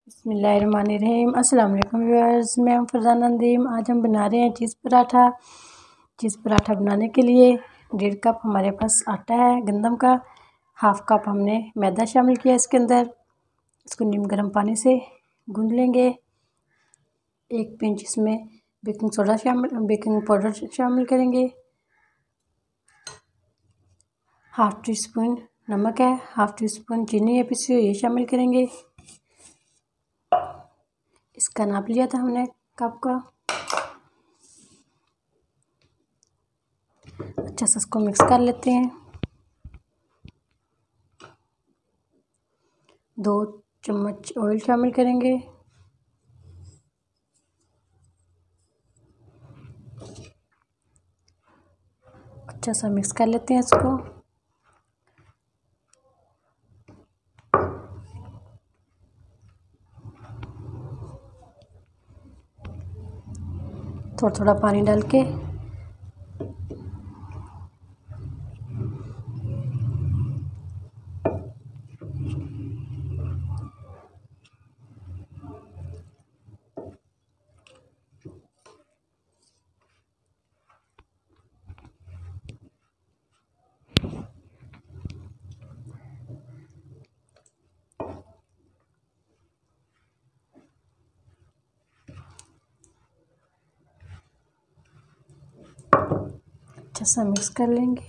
बिस्मिल्लाहिर्रहमानिर्रहीम। अस्सलाम वालेकुम व्यूअर्स, मैं हूं फरजाना नदीम। आज हम बना रहे हैं चीज़ पराठा। चीज़ पराठा बनाने के लिए 1.5 कप हमारे पास आटा है गंदम का। 1/2 कप हमने मैदा शामिल किया इसके अंदर। इसको नीम गर्म पानी से गूंद लेंगे। 1 पिंच इसमें बेकिंग पाउडर शामिल करेंगे। 1/2 टीस्पून नमक है, 1/2 टीस्पून चीनी है पिसी हुई, ये शामिल करेंगे। इसका नाप लिया था हमने कप का। अच्छा से इसको मिक्स कर लेते हैं। 2 चम्मच ऑयल शामिल करेंगे। अच्छा सा मिक्स कर लेते हैं इसको। थोड़ा थोड़ा पानी डाल के अच्छा सा मिक्स कर लेंगे।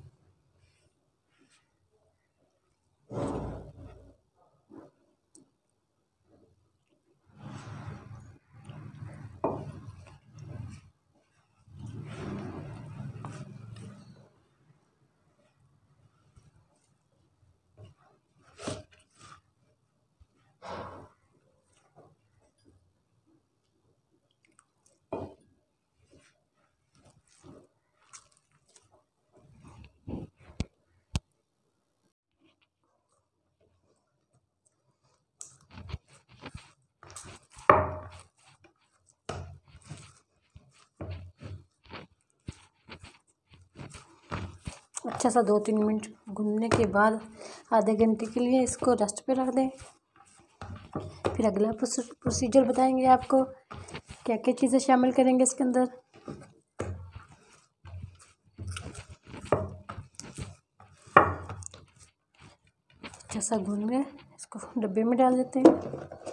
अच्छा सा 2-3 मिनट भूनने के बाद आधे घंटे के लिए इसको रेस्ट पे रख दें। फिर अगला प्रोसीजर बताएंगे आपको क्या क्या चीज़ें शामिल करेंगे इसके अंदर। अच्छा सा भून गए, इसको डब्बे में डाल देते हैं।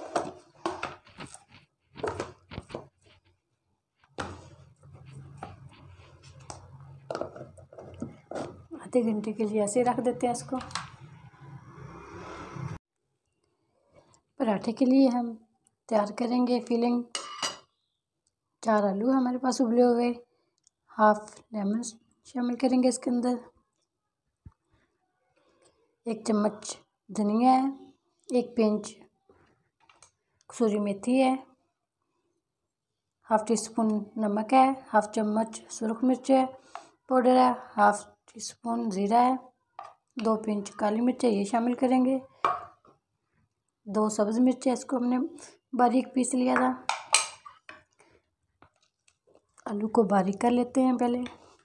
आधे घंटे के लिए ऐसे रख देते हैं इसको। पराठे के लिए हम तैयार करेंगे फिलिंग। 4 आलू हमारे पास उबले हुए, 1/2 लेमन शामिल करेंगे इसके अंदर। 1 चम्मच धनिया है, 1 पिंच कसूरी मेथी है, 1/2 टीस्पून नमक है, 1/2 चम्मच सुरख मिर्च पाउडर है, 1/2 टीस्पून ज़ीरा है, 2 पिंच काली मिर्च है, ये शामिल करेंगे। 2 सब्ज़ मिर्च है, इसको हमने बारीक पीस लिया था। आलू को बारीक कर लेते हैं पहले।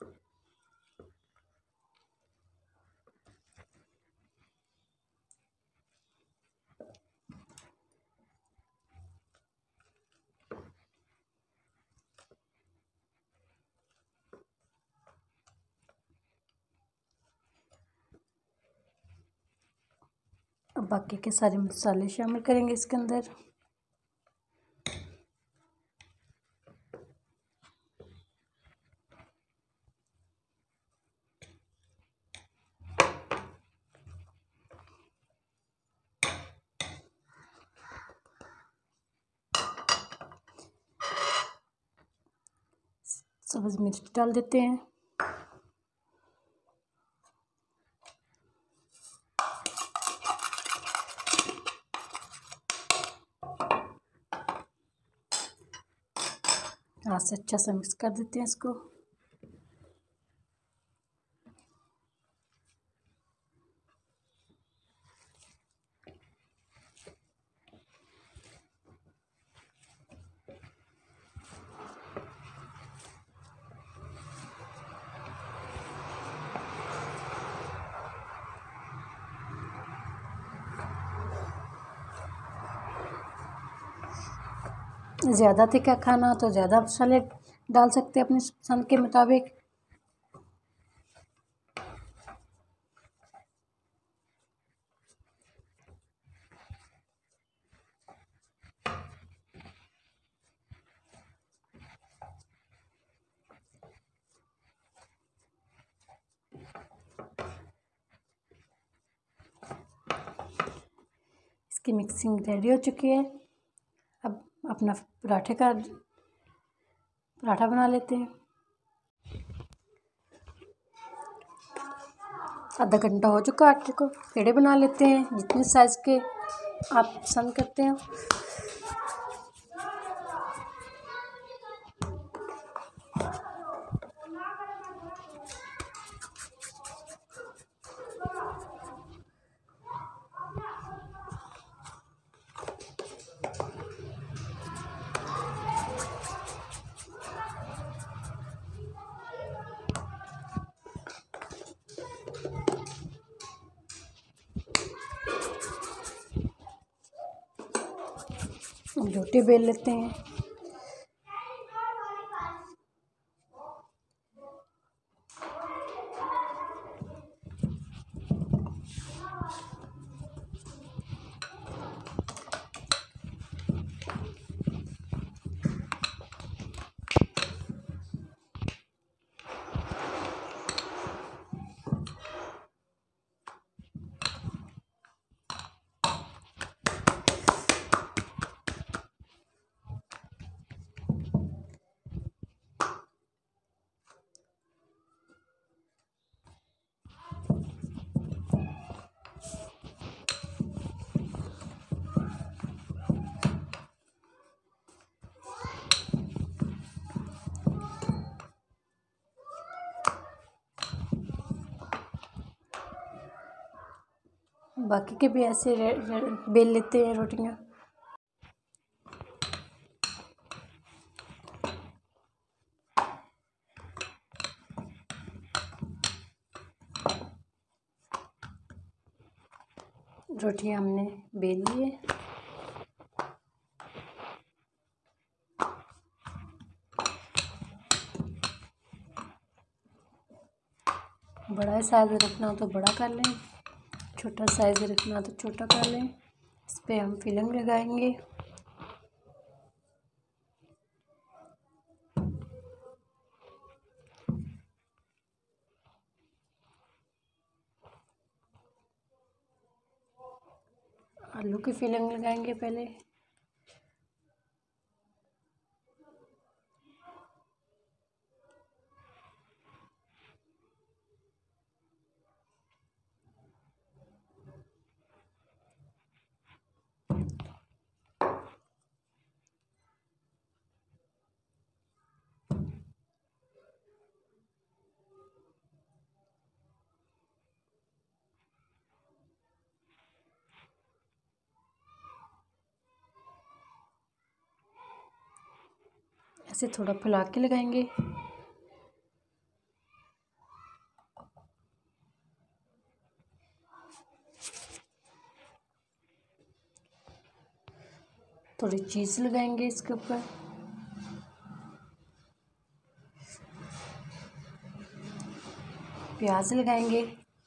अब बाकी के सारे मसाले शामिल करेंगे इसके अंदर। सब्ज़ मिर्च डाल देते हैं। हाथ से अच्छा सा मिक्स कर देते हैं इसको। ज़्यादा तीखा खाना तो ज़्यादा मसाले डाल सकते हैं अपनी पसंद के मुताबिक। इसकी मिक्सिंग रेडी हो चुकी है। अब अपना पराठा बना लेते हैं। आधा घंटा हो चुका, आटे को पेड़े बना लेते हैं जितने साइज़ के आप पसंद करते हो। रोटी बेल लेते हैं। बाकी के भी ऐसे बेल लेते हैं रोटियां। रोटियां हमने बेल ली है। बड़ा साइज़ रखना हो तो बड़ा कर लें, छोटा साइज़ रखना हो तो छोटा कर लें। इस पर हम फिलिंग लगाएंगे। आलू की फिलिंग लगाएंगे पहले। ऐसे थोड़ा फैला के लगाएंगे। थोड़ी चीज़ लगाएंगे इसके ऊपर। प्याज लगाएंगे।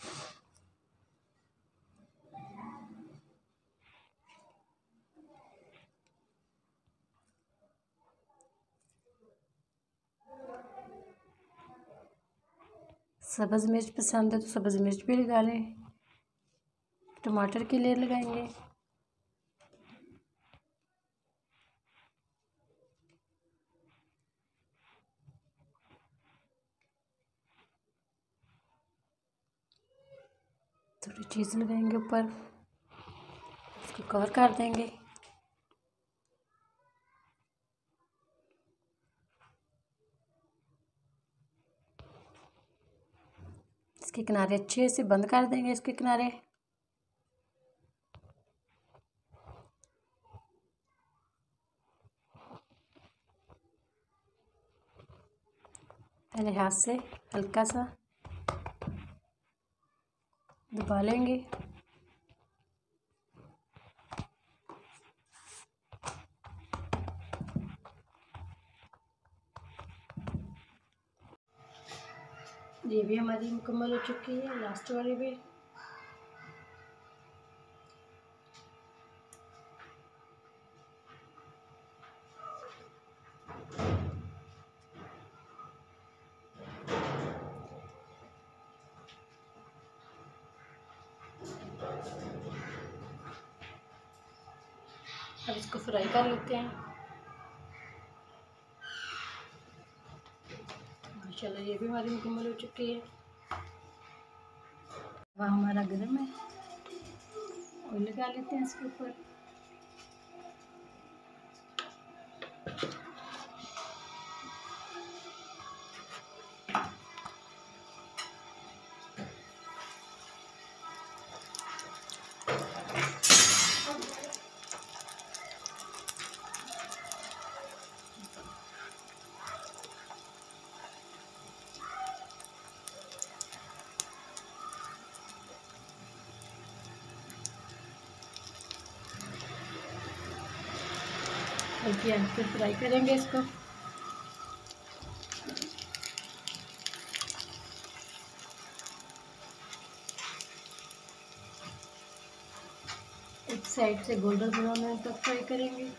सब्ज़ मिर्च पसंद है तो सब्ज़ मिर्च भी लगा लें। टमाटर की लेयर लगाएंगे। थोड़ी चीज़ लगाएंगे ऊपर, इसको कवर कर देंगे। इसके किनारे अच्छे से बंद कर देंगे। इसके किनारे पहले हाथ से हल्का सा दबा लेंगे। भी हमारी मुकम्मल हो चुकी है, लास्ट वाली भी। अब इसको फ्राई कर लेते हैं। माशाल्लाह ये भी हमारी मुकम्मल हो चुकी है। वह हमारा गर्म है, ऑयल लगा लेते हैं इसके ऊपर। हल्की आंच पे फ्राई करेंगे इसको। एक साइड से गोल्डन ब्राउन होने तक फ्राई करेंगे।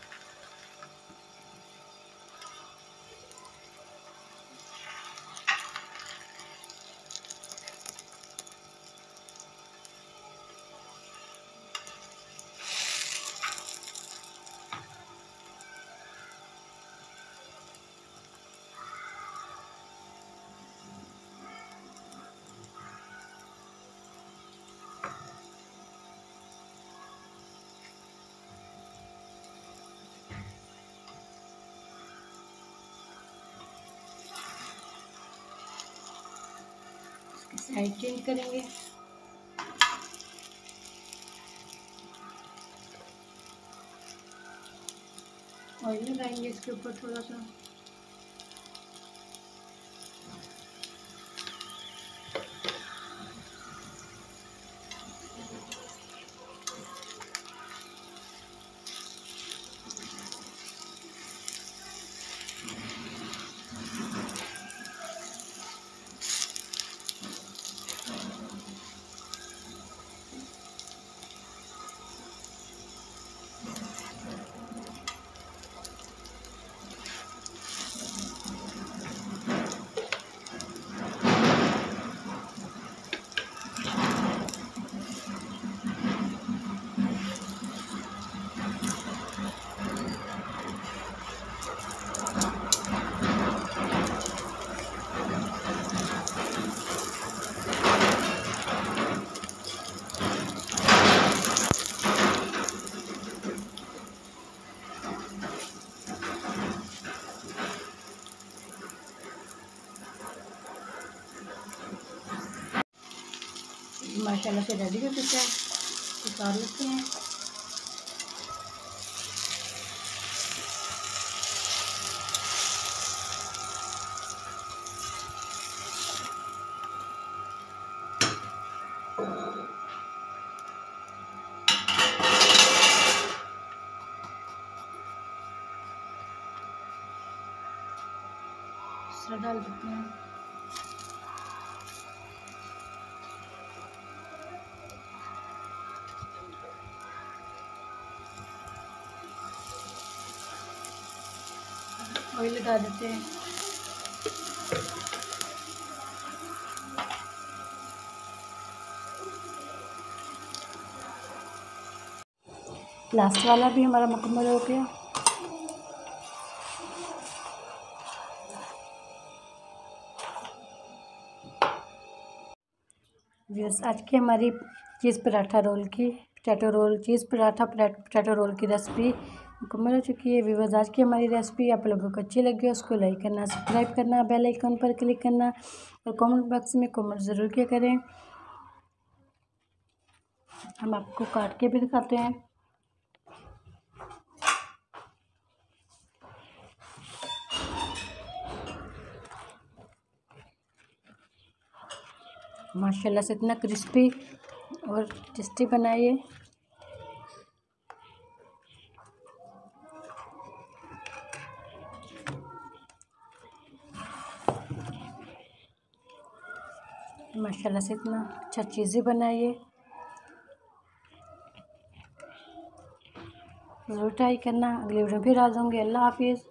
साइड चेंज करेंगे। ऑयल लगाएंगे इसके ऊपर थोड़ा सा। माशाल्लाह से रेडी हो चुका है, उतार लेते हैं। डाल देते हैं। ऑयल लगा देते हैं। लास्ट वाला भी हमारा मुकम्मल हो गया। आज की हमारी चीज़ पराठा रोल की potato roll cheese paratha potato roll की रेसिपी मुकम्मल हो चुकी है। व्यूअर्स, आज की हमारी रेसिपी आप लोगों को अच्छी लगी हो उसको लाइक करना, सब्सक्राइब करना, बेल आइकन पर क्लिक करना और कमेंट बॉक्स में कमेंट ज़रूर किया करें। हम आपको काट के भी दिखाते हैं। माशाल्लाह से इतना क्रिस्पी और टेस्टी बनाइए। माशाल्लाह से इतना अच्छा चीज़ें बनाइए, ज़रूर ट्राई करना। अगली वीडियो फिर आ जाऊँगी। अल्लाह हाफिज़।